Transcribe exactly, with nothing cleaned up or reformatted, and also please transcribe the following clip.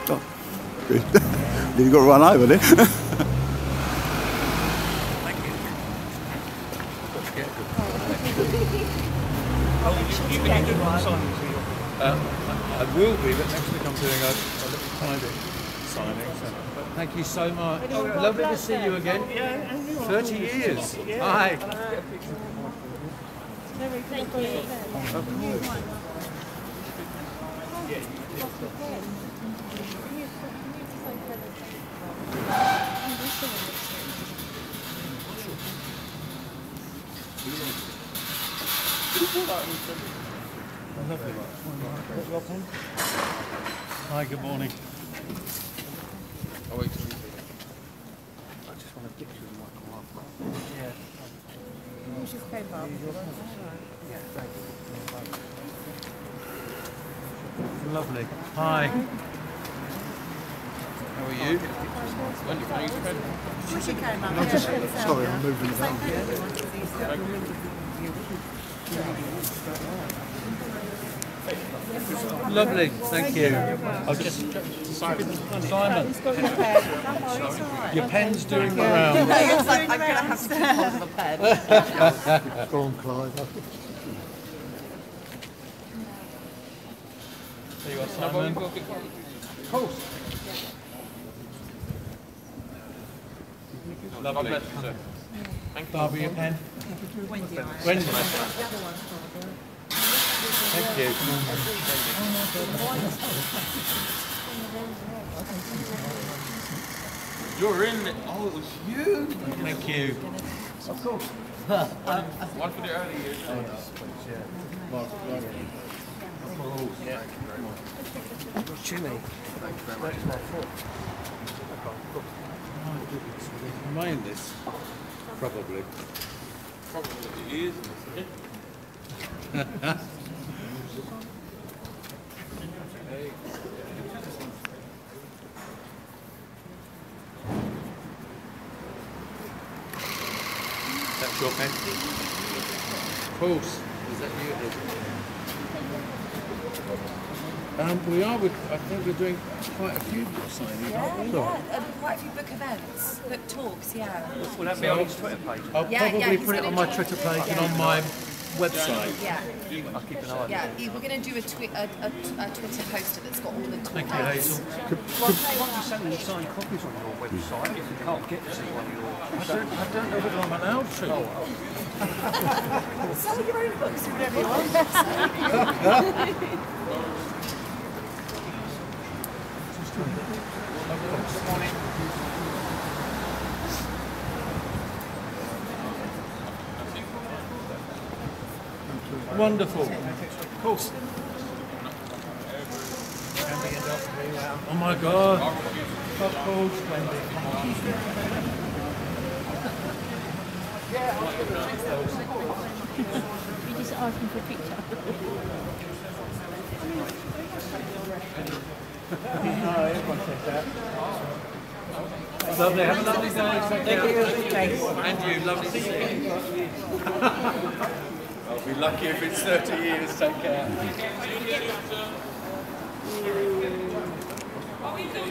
Oh, good. You got to run over there. Thank you. Oh, you can do one signing to you. Um, I will be, but next week I'm doing a, a little private signing. So. But thank you so much. Oh, lovely to see you again. thirty years. Hi. Thank you. Of course. Hi, good morning. Oh, wait. I just want to get you the microphone. Yeah. You just came up. Yeah, thank you. Lovely. Hi. How are you? When you coming to She came up. I'm just, sorry, I'm moving about. Lovely, thank you. I'll just Simon. Simon. Your pen's doing the round. I'm going to have to hold the pen. Go on, Clive. There you are, Simon. Of course. Lovely. Barbara, your pen? Wendy. Wendy. Thank you. You're in it. Oh, it was you. Thank you. Of course. one, one for the early years. Oh, yeah. Chili. Thank you very much. Remind this. Probably. Probably it is. That's your pen? Of course. Is that you? Um, we are, with, I think we're doing quite a few book signings, Yeah, aren't we? yeah. Um, quite a few book events, book talks, yeah. Will that be on his Twitter page? I'll Yeah, probably yeah, he's put it gonna on my do- Twitter page yeah. and on my website. Yeah. I'll keep an eye on Yeah, we're going to do a, tweet, a, a, a Twitter poster that's got all the talks. Thank you, Hazel. Why you sending you signed copies on your website if you can't get to see one of your... I don't, I don't know whether I'm allowed to. Sell your own books, whatever you want. Wonderful. Of course. Oh my God. Of course, Wendy. You just asking for a picture. No, everyone says that. Lovely. Have a lovely day. Thank you. And you. Lovely to see you. I'll be lucky if it's thirty years. Take care.